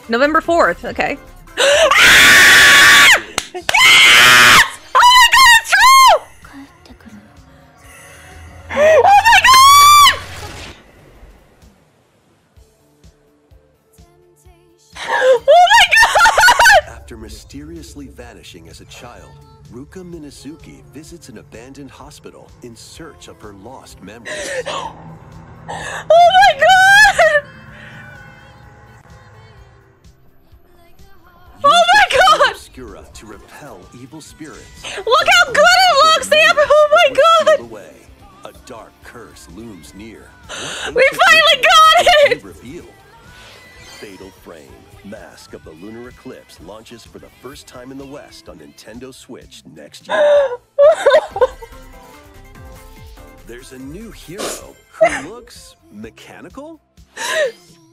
November 4th. Okay. Ah! Yes! Oh my god, it's true! Oh my god! Oh my god! After mysteriously vanishing as a child, Ruka Minazuki visits an abandoned hospital in search of her lost memories. Oh my god! Oh my god! Obscura to repel evil spirits. Look how good it looks! They have, oh my god! Away. A dark curse looms near. We finally got it! Revealed. Fatal Frame, Mask of the Lunar Eclipse launches for the first time in the West on Nintendo Switch next year. There's a new hero who looks mechanical?